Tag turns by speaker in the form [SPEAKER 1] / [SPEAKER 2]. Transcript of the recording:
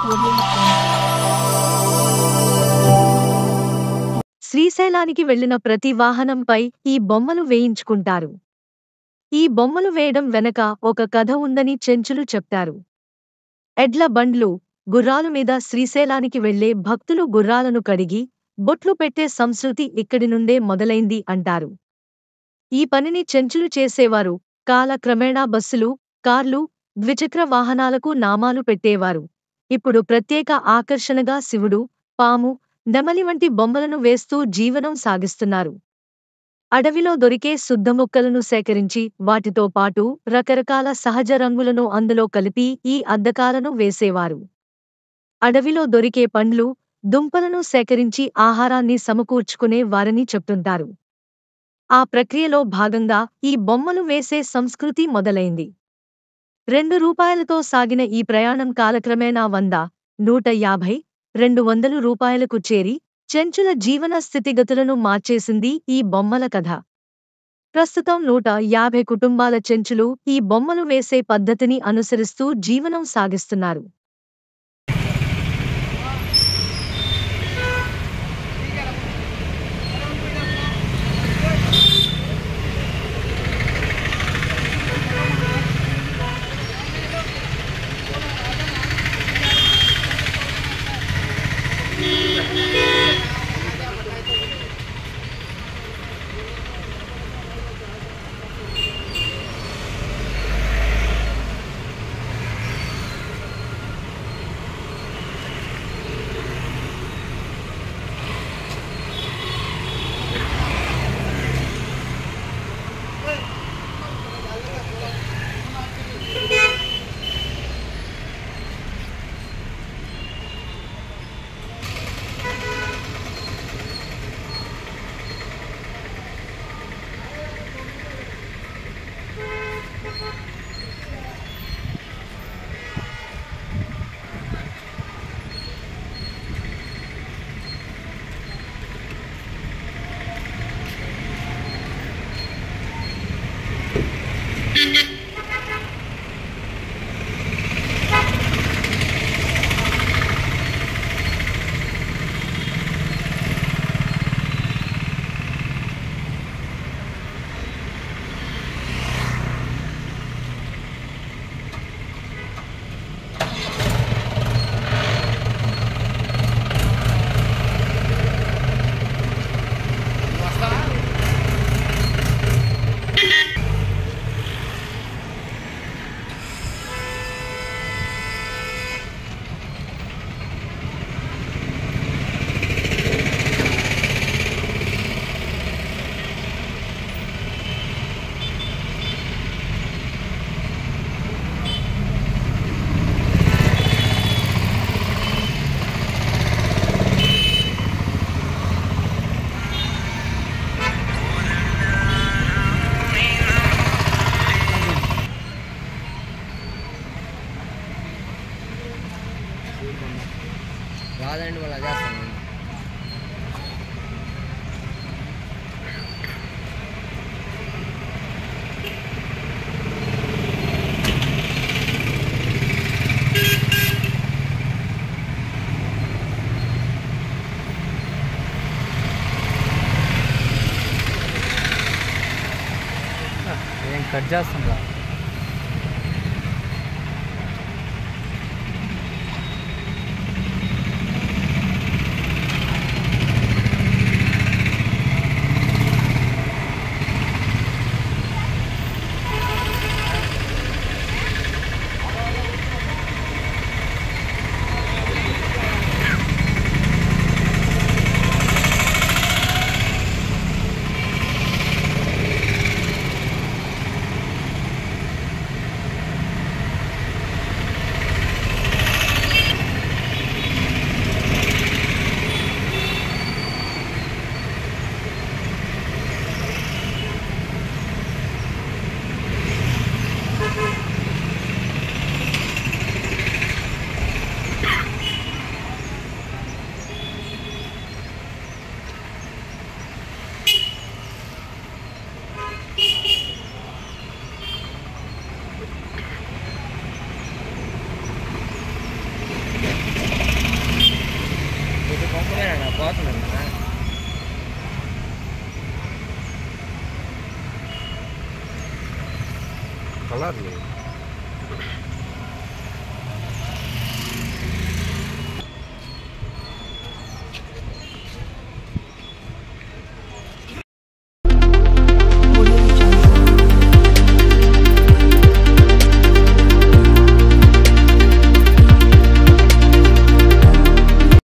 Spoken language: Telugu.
[SPEAKER 1] శ్రీశైలానికి వెళ్లిన ప్రతి వాహనంపై ఈ బొమ్మలు వేయించుకుంటారు. ఈ బొమ్మలు వేయడం వెనక ఒక కథ ఉందని చెంచులు చెప్తారు. ఎడ్ల బండ్లు, గుర్రాలు మీద శ్రీశైలానికి వెళ్లే భక్తులు గుర్రాలను కడిగి, బొట్లు పెట్టే సంస్కృతి ఇక్కడి నుండే మొదలైంది అంటారు. ఈ పనిని చెంచులు చేసేవారు. కాలక్రమేణా బస్సులు, కార్లు, ద్విచక్ర వాహనాలకు నామాలు పెట్టేవారు. ఇప్పుడు ప్రత్యేక ఆకర్షణగా శివుడు, పాము, నెమలి వంటి బొమ్మలను వేస్తూ జీవనం సాగిస్తున్నారు. అడవిలో దొరికే శుద్ధముక్కలను సేకరించి వాటితో పాటు రకరకాల సహజ రంగులను అందులో కలిపి ఈ అద్దకాలను వేసేవారు. అడవిలో దొరికే పండ్లు, దుంపలను సేకరించి ఆహారాన్ని సమకూర్చుకునే వారని చెప్తుంటారు. ఆ ప్రక్రియలో భాగంగా ఈ బొమ్మలు వేసే సంస్కృతి మొదలైంది. రూ. 2తో సాగిన ఈ ప్రయాణం కాలక్రమేణా 100, 150, 200 రూపాయలకు చేరి చెంచుల జీవన స్థితిగతులను మార్చేసింది ఈ బొమ్మల కథ. ప్రస్తుతం 150 కుటుంబాల చెంచులు ఈ బొమ్మలు వేసే పద్ధతిని అనుసరిస్తూ జీవనం సాగిస్తున్నారు.
[SPEAKER 2] రాదండి వాళ్ళు చేస్తాను. ఏం కట్ చేస్తుందా? ఆయన పోతుందన్నా
[SPEAKER 3] కలర్